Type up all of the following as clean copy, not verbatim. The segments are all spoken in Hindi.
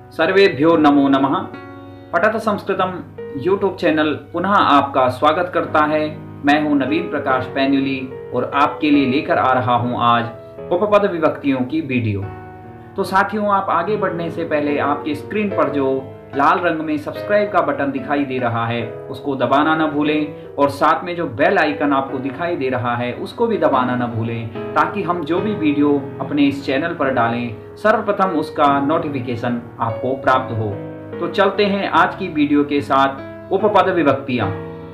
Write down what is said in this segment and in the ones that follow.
सर्वेभ्यो नमो नमः। पठत संस्कृतम यूट्यूब चैनल पुनः आपका स्वागत करता है। मैं हूं नवीन प्रकाश पैन्युली और आपके लिए लेकर आ रहा हूं आज उपपद विभक्तियों की वीडियो। तो साथियों, आप आगे बढ़ने से पहले आपकी स्क्रीन पर जो लाल रंग में सब्सक्राइब का बटन दिखाई दे रहा है उसको दबाना न भूलें और साथ में जो बेल आइकन आपको दिखाई दे रहा है उसको भी दबाना न भूलें, ताकि हम जो भी वीडियो अपने इस चैनल पर डालें सर्वप्रथम उसका नोटिफिकेशन आपको प्राप्त हो। तो चलते हैं आज की वीडियो के साथ। उपपद विभक्तियां।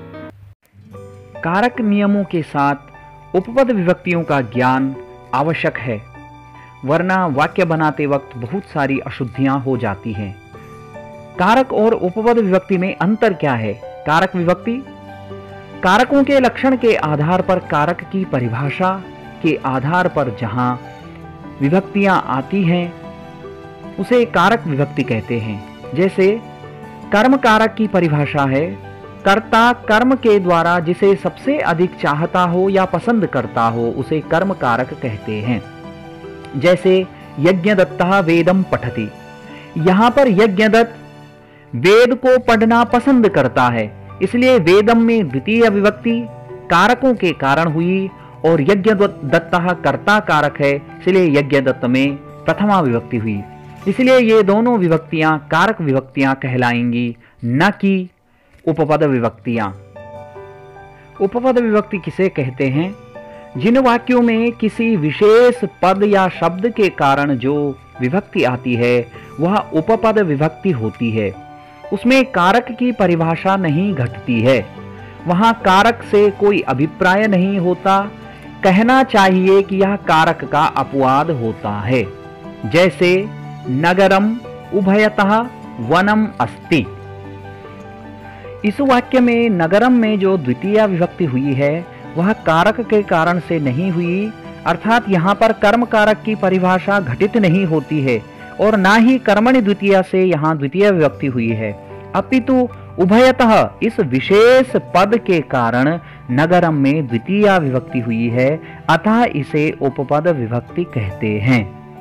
कारक नियमों के साथ उपपद विभक्तियों का ज्ञान आवश्यक है, वरना वाक्य बनाते वक्त बहुत सारी अशुद्धियां हो जाती हैं। कारक और उपपद विभक्ति में अंतर क्या है? कारक विभक्ति कारकों के लक्षण के आधार पर कारक की परिभाषा के आधार पर जहां विभक्तियां आती हैं उसे कारक विभक्ति कहते हैं। जैसे कर्म कारक की परिभाषा है, कर्ता कर्म के द्वारा जिसे सबसे अधिक चाहता हो या पसंद करता हो उसे कर्म कारक कहते हैं। जैसे यज्ञदत्तः वेदम पठति, यहां पर यज्ञदत्त वेद को पढ़ना पसंद करता है, इसलिए वेदम में द्वितीय विभक्ति कारकों के कारण हुई और यज्ञदत्तः कर्ता कारक है, इसलिए यज्ञदत्त में प्रथमा विभक्ति हुई। इसलिए ये दोनों विभक्तियां कारक विभक्तियां कहलाएंगी, न कि उपपद विभक्तियां। उपपद विभक्ति किसे कहते हैं? जिन वाक्यों में किसी विशेष पद या शब्द के कारण जो विभक्ति आती है वह उपपद विभक्ति होती है। उसमें कारक की परिभाषा नहीं घटती है, वहां कारक से कोई अभिप्राय नहीं होता, कहना चाहिए कि यह कारक का अपवाद होता है। जैसे नगरम उभयतः वनम अस्ति, इस वाक्य में नगरम में जो द्वितीय विभक्ति हुई है वह कारक के कारण से नहीं हुई, अर्थात यहाँ पर कर्म कारक की परिभाषा घटित नहीं होती है और ना ही कर्मणि द्वितीय से यहाँ द्वितीय विभक्ति हुई है, अपितु उभयतः इस विशेष पद के कारण नगरम में द्वितीय विभक्ति हुई है, अतः इसे उपपद विभक्ति कहते हैं।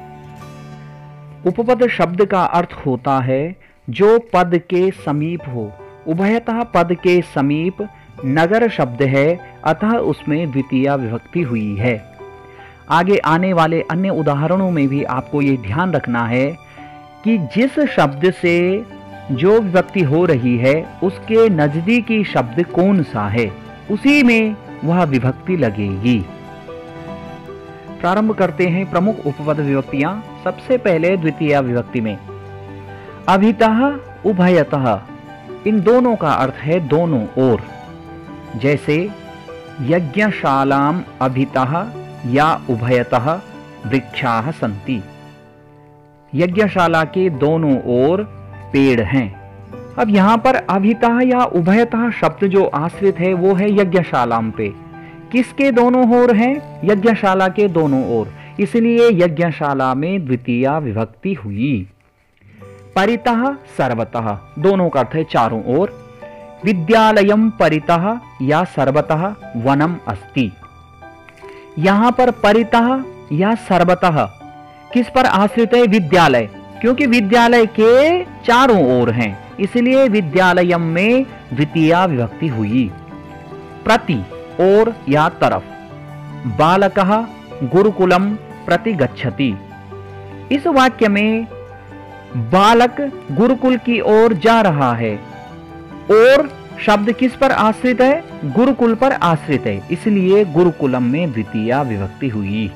उपपद शब्द का अर्थ होता है जो पद के समीप हो। उभयतः पद के समीप नगर शब्द है, अतः उसमें द्वितीय विभक्ति हुई है। आगे आने वाले अन्य उदाहरणों में भी आपको ये ध्यान रखना है कि जिस शब्द से जो विभक्ति हो रही है उसके नजदीकी शब्द कौन सा है, उसी में वह विभक्ति लगेगी। प्रारंभ करते हैं प्रमुख उपपद विभक्तियां। सबसे पहले द्वितीय विभक्ति में अभितः उभयतः, इन दोनों का अर्थ है दोनों ओर। जैसे यज्ञशालाम अभितः या उभयतः वृक्षाः सन्ति, यज्ञशाला के दोनों ओर पेड़ हैं। अब यहां पर अभितः या उभयतः शब्द जो आश्रित है वो है यज्ञशालाम पे। किसके दोनों ओर हैं? यज्ञशाला के दोनों ओर, इसलिए यज्ञशाला में द्वितीय विभक्ति हुई। परितः सर्वतः, दोनों का अर्थ है चारों ओर। विद्यालयम परितः या सर्वतः वनम अस्ति, यहां पर परितः या सर्वतः किस पर आश्रित है? विद्यालय, क्योंकि विद्यालय के चारों ओर हैं, इसलिए विद्यालयम में द्वितीय विभक्ति हुई। प्रति, ओर या तरफ। बालकः गुरुकुलम प्रति गच्छति, इस वाक्य में बालक गुरुकुल की ओर जा रहा है और शब्द किस पर आश्रित है? गुरुकुल पर आश्रित है, इसलिए गुरुकुलम में द्वितीय विभक्ति हुई।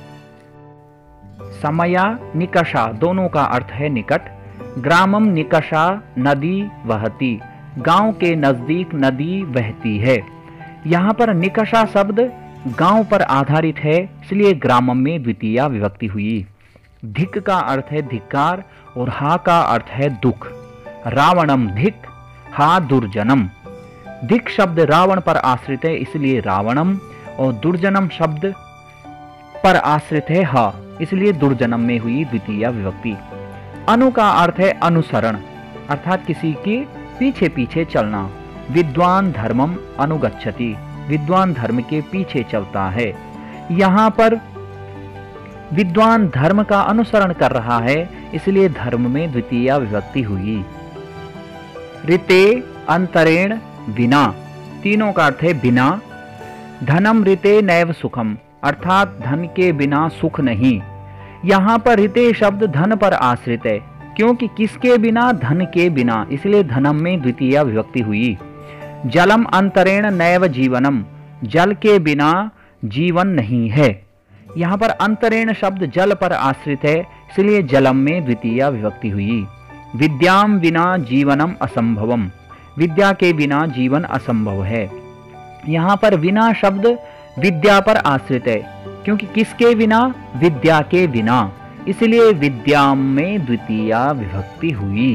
समया निकषा, दोनों का अर्थ है निकट। ग्रामम निकषा नदी वहती, गांव के नजदीक नदी बहती है। यहां पर निकषा शब्द गांव पर आधारित है, इसलिए ग्रामम में द्वितीय विभक्ति हुई। धिक का अर्थ है धिक्कार और हा का अर्थ है दुख। रावणम धिक हा दुर्जनम, धिक शब्द रावण पर आश्रित है, इसलिए रावणम, और दुर्जनम शब्द पर आश्रित है हा, इसलिए दुर्जनम में हुई द्वितीय विभक्ति। अनु का अर्थ है अनुसरण, अर्थात किसी के पीछे पीछे चलना। विद्वान धर्मम अनुगच्छति, विद्वान धर्म के पीछे चलता है। यहाँ पर विद्वान धर्म का अनुसरण कर रहा है, इसलिए धर्म में द्वितीया विभक्ति हुई। ऋते अंतरेण बिना, तीनों का अर्थ है बिना। धनम ऋते नैव सुखम, अर्थात धन के बिना सुख नहीं। यहाँ पर ऋते शब्द धन पर आश्रित है, क्योंकि किसके बिना? धन के बिना, इसलिए धनम में द्वितीया विभक्ति हुई। जलम अंतरेण नैव जीवनम, जल के बिना जीवन नहीं है। यहाँ पर अंतरेण शब्द जल पर आश्रित है, इसलिए जलम में द्वितीया विभक्ति हुई। विद्याम विना जीवनम असंभवम, विद्या के बिना जीवन असंभव है। यहाँ पर विना शब्द विद्या पर आश्रित है, क्योंकि किसके बिना? विद्या के बिना, इसलिए विद्याम में द्वितीया विभक्ति हुई।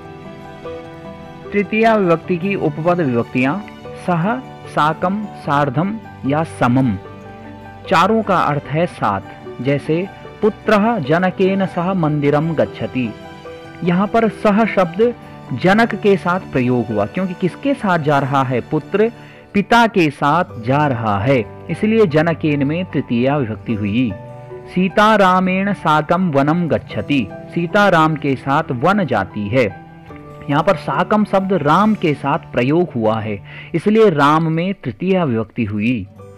तृतीया विभक्ति की उपपद विभक्तियां सह, साकम, सार्धम या समम, चारों का अर्थ है साथ। जैसे पुत्रः जनकेन सह मंदिरम गच्छति, यहाँ पर सह शब्द जनक के साथ प्रयोग हुआ, क्योंकि किसके साथ जा रहा है? पुत्र पिता के साथ जा रहा है, इसलिए जनकेन में तृतीया विभक्ति हुई। सीता रामेण साकम वनम गच्छति, सीता राम के साथ वन जाती है। यहाँ पर साकम शब्द राम के साथ प्रयोग हुआ है, इसलिए राम में तृतीया विभक्ति हुई।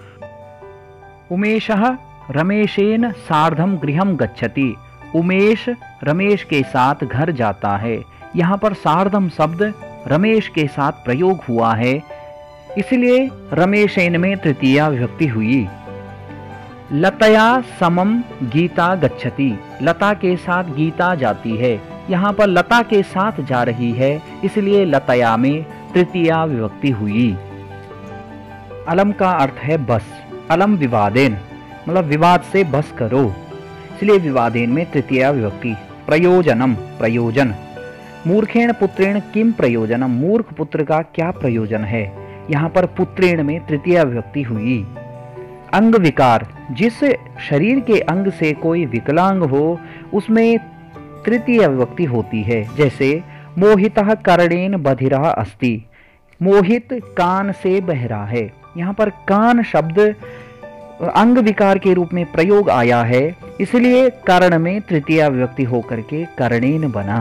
उमेशः रमेशेन सार्धम गृहम गच्छति, उमेश रमेश के साथ घर जाता है। यहाँ पर सार्धम शब्द रमेश के साथ प्रयोग हुआ है, इसलिए रमेशेन में तृतीया विभक्ति हुई। लतया समम गीता गच्छति, लता के साथ गीता जाती है। यहाँ पर लता के साथ जा रही है, इसलिए लतया में तृतीया विभक्ति हुई। अलम का अर्थ है बस, अलम विवादेन, मतलब विवाद से बस करो, इसलिए विवादेन में तृतीया विभक्ति। प्रयोजनम, प्रयोजन। मूर्खेण पुत्रेण किम प्रयोजनम, मूर्ख पुत्र का क्या प्रयोजन है? यहाँ पर पुत्रेण में तृतीया विभक्ति हुई। अंग विकार, जिस शरीर के अंग से कोई विकलांग हो उसमें तृतीय विभक्ति होती है। जैसे मोहितः कर्णेन बधिरः अस्ति, मोहित कान से बहरा है। यहाँ पर कान शब्द अंग विकार के रूप में प्रयोग आया है, इसलिए कर्ण में तृतीया विभक्ति होकर के कर्णेन बना।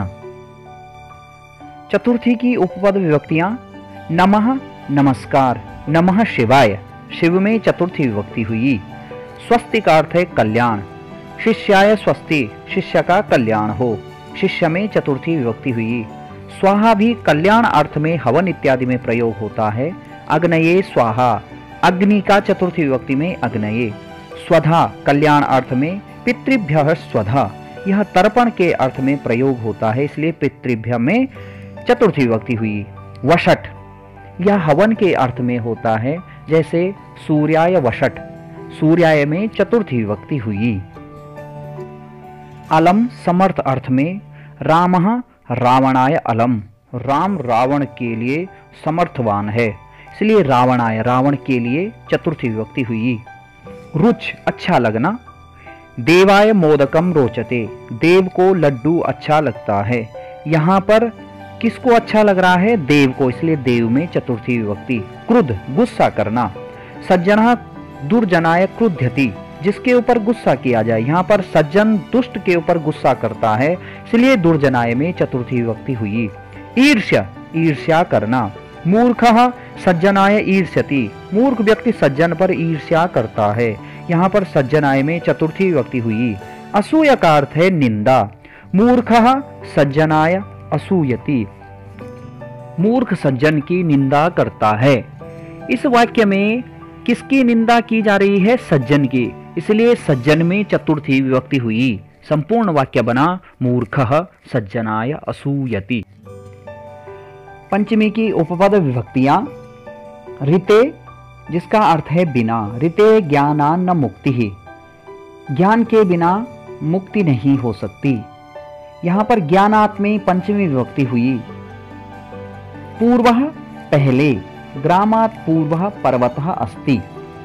चतुर्थी की उपपद विभक्तियां नमः नमस्कार, नमः शिवाय, शिव में चतुर्थी विभक्ति हुई। स्वस्ति का अर्थ है कल्याण, शिष्याय स्वस्ति, शिष्य का कल्याण हो, शिष्य में चतुर्थी विभक्ति हुई। स्वाहा भी कल्याण अर्थ में हवन इत्यादि में प्रयोग होता है। अग्नये स्वाहा, अग्नि का चतुर्थी विभक्ति में अग्नये। स्वधा कल्याण अर्थ में, पितृभ्यः स्वधा, यह तर्पण के अर्थ में प्रयोग होता है, इसलिए पितृभ्य में चतुर्थी विभक्ति हुई। वषट यह हवन के अर्थ में होता है, जैसे सूर्याय वषट, सूर्याय में चतुर्थी विभक्ति हुई। अलम समर्थ अर्थ में, रामः रावणाय अलम, राम रावण के लिए समर्थवान है, इसलिए रावणाय रावण के लिए चतुर्थी विभक्ति हुई। रुच अच्छा लगना। देवाय मोदकम रोचते, देव को लड्डू अच्छा लगता है। यहाँ पर किसको अच्छा लग रहा है? देव को, इसलिए देव में चतुर्थी विभक्ति। क्रुद्ध गुस्सा करना। सज्जनः दुर्जनाय क्रुध्यति, जिसके ऊपर गुस्सा किया जाए। यहाँ पर सज्जन दुष्ट के ऊपर गुस्सा करता है, इसलिए दुर्जनाय में चतुर्थी विभक्ति हुई। ईर्ष्या ईर्ष्या करना। मूर्खः सज्जनाय ईर्ष्यति, मूर्ख व्यक्ति सज्जन पर ईर्ष्या करता है। यहाँ पर सज्जनाय में चतुर्थी विभक्ति हुई। असूया का अर्थ है निंदा। मूर्खः सज्जनाय असूयति, मूर्ख सज्जन की निंदा करता है। इस वाक्य में किसकी निंदा की जा रही है? सज्जन की, इसलिए सज्जन में चतुर्थी विभक्ति हुई। संपूर्ण वाक्य बना मूर्खः सज्जनाय असूयति। पंचमी की उपपद विभक्तियां ऋते, जिसका अर्थ है बिना। ऋते ज्ञानान्न मुक्ति ही, ज्ञान के बिना मुक्ति नहीं हो सकती। यहाँ पर ज्ञानात् में पंचमी विभक्ति हुई। पूर्वः पहले, ग्रामात् पूर्वः पर्वतः अस्ति,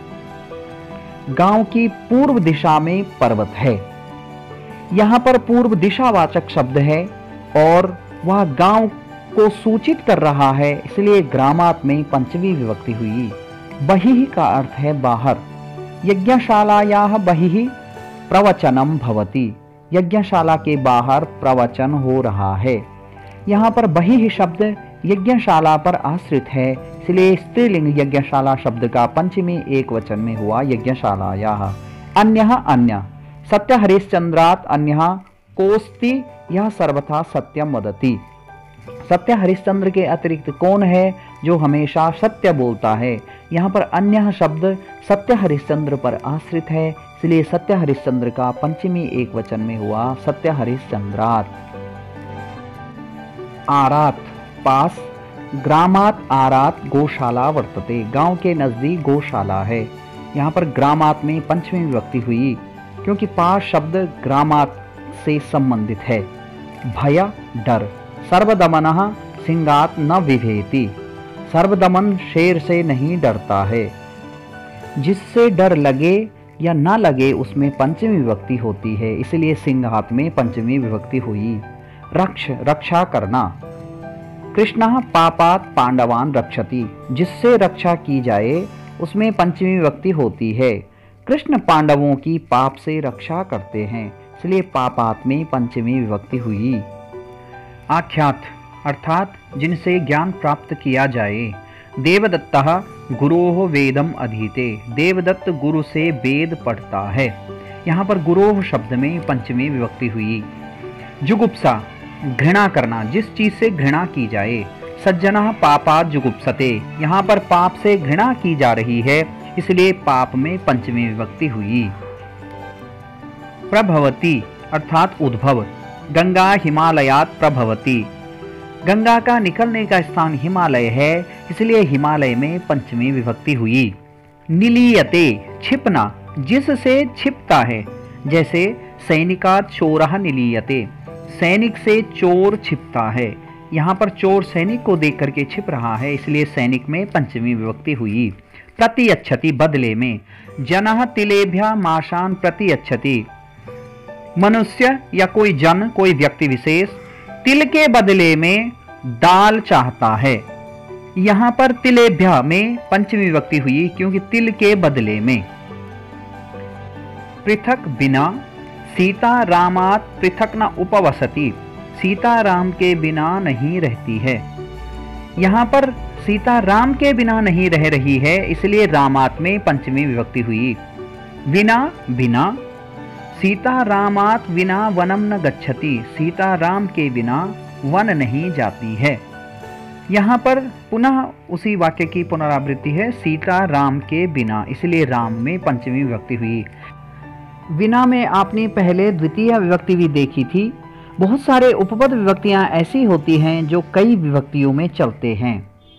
गांव की पूर्व दिशा में पर्वत है। यहाँ पर पूर्व दिशावाचक शब्द है और वह गांव को सूचित कर रहा है, इसलिए ग्रामात् में पंचमी विभक्ति हुई। बहिः का अर्थ है बाहर। यज्ञशालायाः बहिः प्रवचनम भवति, यज्ञशाला के बाहर प्रवचन हो रहा है। यहाँ पर बहिः शब्द यज्ञशाला पर आश्रित है, इसलिए स्त्रीलिंग यज्ञशाला शब्द का पंचमी एक वचन में हुआ यज्ञशालायाः। अन्यः अन्य, सत्य हरिश्चंद्रात् अन्यः कोस्ति, यह सर्वथा सत्यम वदति। सत्य हरिश्चंद्र के अतिरिक्त कौन है जो हमेशा सत्य बोलता है। यहाँ पर अन्य शब्द सत्य हरिश्चंद्र पर आश्रित है, इसलिए सत्य हरिश्चंद्र का पंचमी एक वचन में हुआ सत्य हरिश्चंद्रात्। आरात पास, ग्रामात आरात गौशाला वर्तते, गांव के नजदीक गौशाला है। यहाँ पर ग्रामात में पंचमी विभक्ति हुई क्योंकि पास शब्द ग्रामात से संबंधित है। भय डर, सर्वदमनः सिंहात न विभेति, सर्वदमन शेर से नहीं डरता है। जिससे डर लगे या न लगे उसमें पंचमी विभक्ति होती है, इसलिए सिंहात में पंचमी विभक्ति हुई। रक्ष रक्षा करना, कृष्णः पापात् पांडवान् रक्षति, जिससे रक्षा की जाए उसमें पंचमी विभक्ति होती है। कृष्ण पांडवों की पाप से रक्षा करते हैं, इसलिए पापात् में पंचमी विभक्ति हुई। आख्यात अर्थात जिनसे ज्ञान प्राप्त किया जाए। देवदत्तः गुरोः वेदम अधीते, देवदत्त गुरु से वेद पढ़ता है। यहाँ पर गुरोः शब्द में पंचमी विभक्ति हुई। जुगुप्सा घृणा करना, जिस चीज से घृणा की जाए। सज्जनः पापात् जुगुप्सते, यहाँ पर पाप से घृणा की जा रही है, इसलिए पाप में पंचमी विभक्ति हुई। प्रभवती अर्थात उद्भव, गंगा हिमालयात् प्रभवती, गंगा का निकलने का स्थान हिमालय है, इसलिए हिमालय में पंचमी विभक्ति हुई। निलीयते छिपना, जिससे छिपता है, जैसे सैनिकात् चोरः निलीयते, सैनिक से चोर छिपता है। यहाँ पर चोर सैनिक को देख करके छिप रहा है, इसलिए सैनिक में पंचमी विभक्ति हुई। प्रतियच्छति बदले में, जनः तिलेभ्यः माशान प्रतियच्छति, मनुष्य या कोई जन कोई व्यक्ति विशेष तिल के बदले में दाल चाहता है। यहाँ पर तिलेभ्यः में पंचमी विभक्ति हुई क्योंकि तिल के बदले में। पृथक बिना, सीता रामात् पृथक न उपवसति, सीता राम के बिना नहीं रहती है। यहाँ पर सीता राम के बिना नहीं रह रही है, इसलिए रामात् में पंचमी विभक्ति हुई। विना बिना, सीता रामात् विना वनम न गच्छति, सीता राम के बिना वन नहीं जाती है। यहाँ पर पुनः उसी वाक्य की पुनरावृत्ति है, सीता राम के बिना, इसलिए राम में पंचमी विभक्ति हुई। विना में आपने पहले द्वितीय विभक्ति भी देखी थी। बहुत सारे उपपद विभक्तियां ऐसी होती हैं जो कई विभक्तियों में चलते हैं।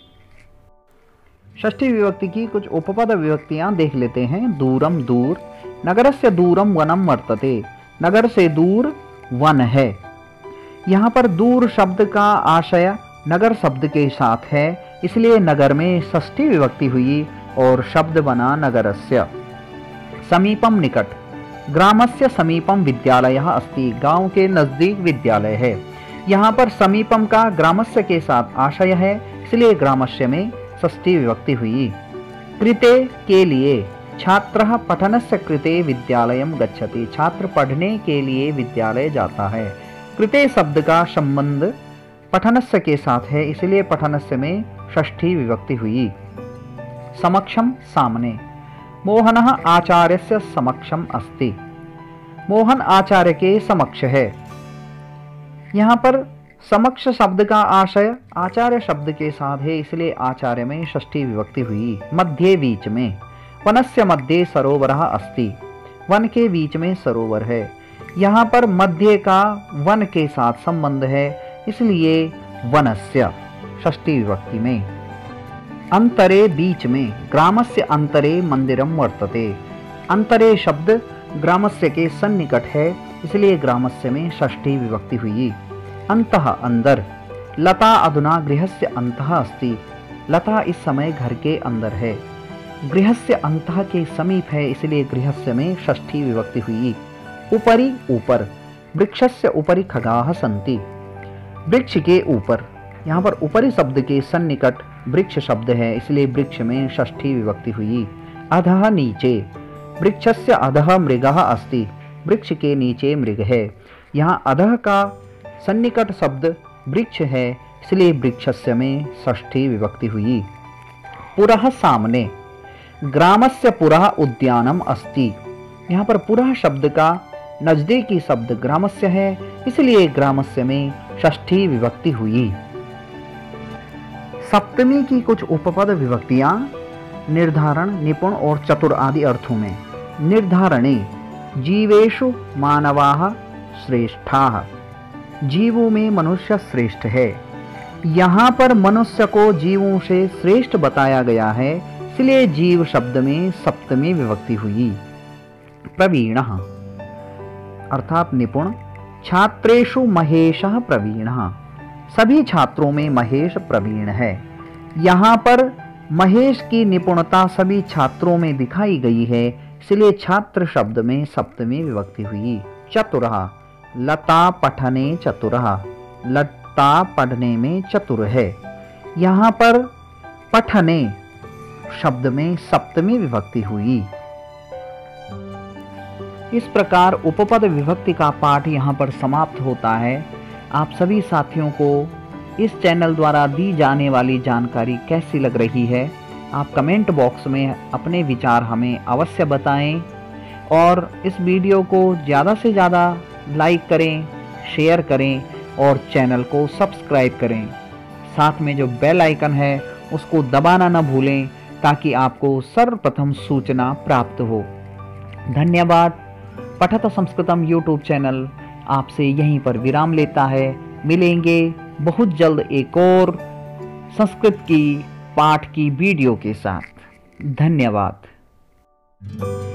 षष्ठी विभक्ति की कुछ उपपद विभक्तियां देख लेते हैं। दूरम दूर, नगरस्य दूरम वनम वर्तते, नगर से दूर वन है। यहाँ पर दूर शब्द का आशय नगर शब्द के साथ है, इसलिए नगर में षष्ठी विभक्ति हुई और शब्द बना नगरस्य। समीपम निकट, ग्रामस्य समीपम विद्यालयः अस्ति, गांव के नजदीक विद्यालय है। यहाँ पर समीपम का ग्रामस्य के साथ आशय है, इसलिए ग्रामस्य में षष्ठी विभक्ति हुई। कृते के लिए, छात्रः पठनस्य कृते विद्यालयं गच्छति, छात्र पढ़ने के लिए विद्यालय जाता है। कृते शब्द का संबंध पठनस्य के साथ है, इसलिए पठनस्य में षष्ठी विभक्ति हुई। समक्षम सामने, मोहनः आचार्यस्य समक्षम अस्ति, मोहन आचार्य के समक्ष है। यहाँ पर समक्ष शब्द का आशय आचार्य शब्द के साथ है, इसलिए आचार्य में षष्ठी विभक्ति हुई। मध्य बीच में, वनस्य मध्ये सरोवरः अस्ति, वन के बीच में सरोवर है। यहाँ पर मध्य का वन के साथ संबंध है, इसलिए वनस्य षष्ठी विभक्ति में। अंतरे बीच में, ग्रामस्य अंतरे मंदिरम वर्तते, अंतरे शब्द ग्रामस्य के सन्निकट है, इसलिए ग्रामस्य में षष्ठी विभक्ति हुई। अंतः अंदर, लता अधुना गृहस्य अंतः अस्ति, लता इस समय घर के अंदर है। गृहस्य अंतः के समीप है, इसलिए गृहस्य में षष्ठी विभक्ति हुई। उपरि ऊपर, वृक्षस्य उपरि खगाः सन्ति, वृक्ष के ऊपर, यहाँ पर उपरि शब्द के सन्निकट वृक्ष शब्द है, इसलिए वृक्ष में षष्ठी विभक्ति हुई। अधः नीचे, वृक्षस्य अधः मृगः अस्ति, वृक्ष के नीचे मृग है। यहाँ अधः का सन्निकट शब्द वृक्ष है, इसलिए वृक्षस्य में षष्ठी विभक्ति हुई। पुरः सामने, ग्रामस्य पुरः उद्यानम अस्ति। यहाँ पर पुरः शब्द का नजदीकी शब्द ग्रामस्य है, इसलिए ग्रामस्य में षष्ठी विभक्ति हुई। सप्तमी की कुछ उपपद विभक्तियां निर्धारण, निपुण और चतुर आदि अर्थों में। निर्धारणे, जीवेषु मानवाः श्रेष्ठाः। जीवों में मनुष्य श्रेष्ठ है। यहाँ पर मनुष्य को जीवों से श्रेष्ठ बताया गया है, इसलिए जीव शब्द में सप्तमी विभक्ति हुई। प्रवीणः अर्थात निपुण। छात्रेषु महेशः प्रवीणः। सभी छात्रों में महेश प्रवीण है। यहाँ पर महेश की निपुणता सभी छात्रों में दिखाई गई है, इसलिए छात्र शब्द में सप्तमी विभक्ति हुई। चतुरः, लता पठने चतुरः। लता पढ़ने में चतुर है। यहाँ पर पठने शब्द में सप्तमी विभक्ति हुई। इस प्रकार उपपद विभक्ति का पाठ यहाँ पर समाप्त होता है। आप सभी साथियों को इस चैनल द्वारा दी जाने वाली जानकारी कैसी लग रही है, आप कमेंट बॉक्स में अपने विचार हमें अवश्य बताएं और इस वीडियो को ज़्यादा से ज़्यादा लाइक करें, शेयर करें और चैनल को सब्सक्राइब करें। साथ में जो बेल आइकन है उसको दबाना न भूलें ताकि आपको सर्वप्रथम सूचना प्राप्त हो। धन्यवाद। पठत संस्कृतम यूट्यूब चैनल आपसे यहीं पर विराम लेता है। मिलेंगे बहुत जल्द एक और संस्कृत की पाठ की वीडियो के साथ। धन्यवाद।